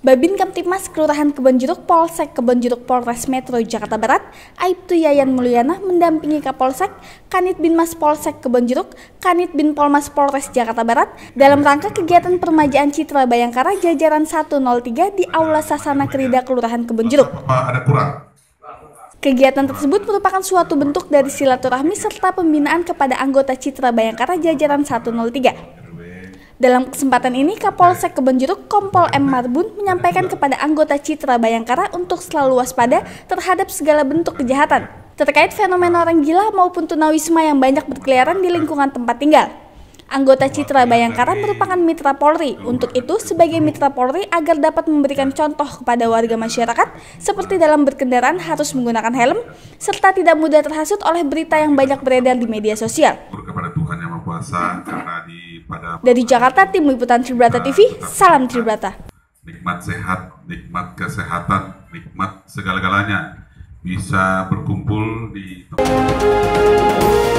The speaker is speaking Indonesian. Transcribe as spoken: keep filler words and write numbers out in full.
Babin Kamtipmas Kelurahan Kebonjeruk Polsek Kebonjeruk Polres Metro Jakarta Barat, Aibtu Yayan Mulyana mendampingi Kapolsek, Kanit Binmas Polsek Kebonjeruk, Kanit Bin Polmas Polres Jakarta Barat dalam rangka kegiatan permajaan Citra Bayangkara jajaran seratus tiga di Aula Sasana Krida Kelurahan Kebonjeruk. Kegiatan tersebut merupakan suatu bentuk dari silaturahmi serta pembinaan kepada anggota Citra Bayangkara jajaran seratus tiga. Dalam kesempatan ini, Kapolsek Kebonjeruk Kompol M. Marbun menyampaikan kepada anggota Citra Bayangkara untuk selalu waspada terhadap segala bentuk kejahatan terkait fenomena orang gila maupun tunawisma yang banyak berkeliaran di lingkungan tempat tinggal. Anggota Citra Bayangkara merupakan mitra Polri. Untuk itu, sebagai mitra Polri agar dapat memberikan contoh kepada warga masyarakat seperti dalam berkendaraan harus menggunakan helm serta tidak mudah terhasut oleh berita yang banyak beredar di media sosial. Kepada Tuhan Yang Maha Kuasa, karena di pada Dari Jakarta, tim liputan Tribrata T V, salam Tribrata. Nikmat sehat, nikmat kesehatan, nikmat segala-galanya bisa berkumpul di tempat